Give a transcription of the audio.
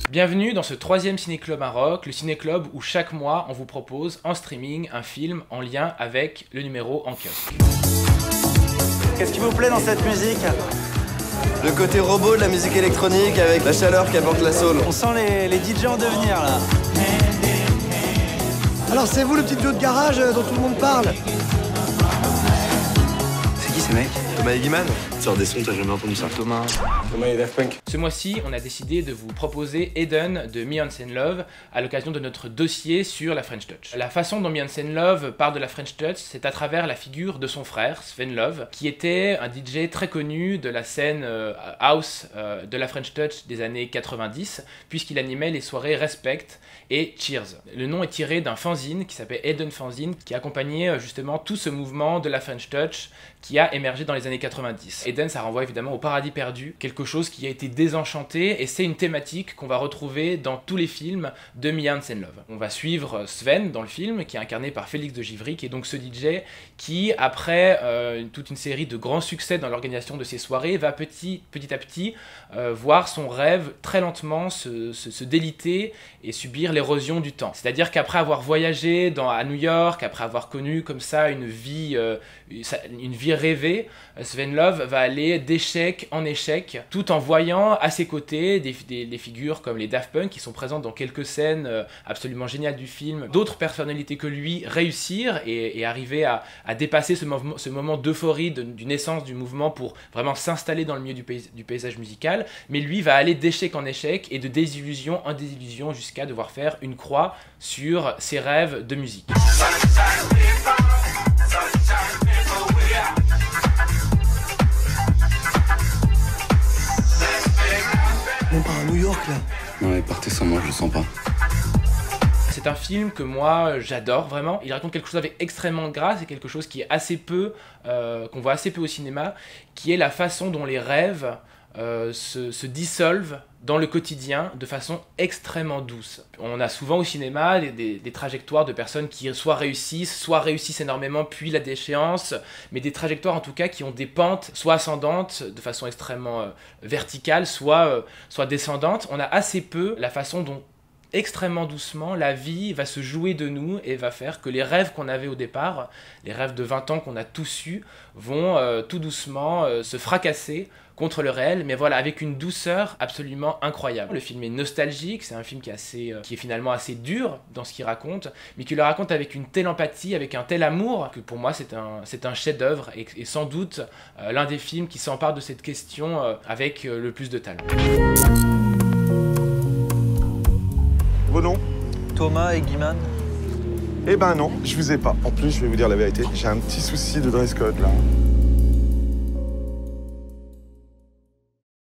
Bienvenue dans ce troisième Ciné-Club Maroc, le ciné-club où chaque mois on vous propose en streaming un film en lien avec le numéro en kiosque. Qu'est-ce qui vous plaît dans cette musique? Le côté robot de la musique électronique avec la chaleur qu'apporte la soul. On sent les DJ en devenir là. Alors c'est vous le petit duo de garage dont tout le monde parle? C'est qui ces mecs? Thomas Egiman. Sors des sons, t'as jamais entendu ça? Thomas et Daft Punk. Ce mois-ci, on a décidé de vous proposer Eden de Me and Love à l'occasion de notre dossier sur la French Touch. La façon dont Me and Love part de la French Touch, c'est à travers la figure de son frère, Sven Love, qui était un DJ très connu de la scène house de la French Touch des années 90, puisqu'il animait les soirées Respect et Cheers. Le nom est tiré d'un fanzine qui s'appelle Eden Fanzine, qui accompagnait justement tout ce mouvement de la French Touch qui a émergé dans les années 90. Eden, ça renvoie évidemment au paradis perdu, quelque chose qui a été désenchanté, et c'est une thématique qu'on va retrouver dans tous les films de Me and Love. On va suivre Sven dans le film, qui est incarné par Félix de Givry, qui est donc ce DJ qui, après toute une série de grands succès dans l'organisation de ses soirées, va petit à petit voir son rêve très lentement se déliter et subir l'érosion du temps. C'est-à-dire qu'après avoir voyagé à New York, après avoir connu comme ça une vie rêvée, Sven Love va aller d'échec en échec, tout en voyant à ses côtés des figures comme les Daft Punk qui sont présentes dans quelques scènes absolument géniales du film, d'autres personnalités que lui réussir et arriver à dépasser ce moment d'euphorie du naissance du mouvement pour vraiment s'installer dans le milieu du paysage musical, mais lui va aller d'échec en échec et de désillusion en désillusion jusqu'à devoir faire une croix sur ses rêves de musique. On part à New York là. Non mais partez sans moi, je le sens pas. C'est un film que moi j'adore vraiment. Il raconte quelque chose avec extrêmement de grâce et quelque chose qui est assez peu, qu'on voit assez peu au cinéma, qui est la façon dont les rêves se dissolvent dans le quotidien de façon extrêmement douce. On a souvent au cinéma des trajectoires de personnes qui soit réussissent énormément puis la déchéance, mais des trajectoires en tout cas qui ont des pentes soit ascendantes de façon extrêmement verticale, soit descendantes. On a assez peu la façon dont extrêmement doucement, la vie va se jouer de nous et va faire que les rêves qu'on avait au départ, les rêves de 20 ans qu'on a tous eus, vont tout doucement se fracasser contre le réel, mais voilà, avec une douceur absolument incroyable. Le film est nostalgique, c'est un film qui est finalement assez dur dans ce qu'il raconte, mais qui le raconte avec une telle empathie, avec un tel amour, que pour moi c'est un chef-d'œuvre et sans doute l'un des films qui s'empare de cette question avec le plus de talent. Vos noms? Thomas Egiman. Eh ben non, je vous ai pas. En plus, je vais vous dire la vérité, j'ai un petit souci de dress code là.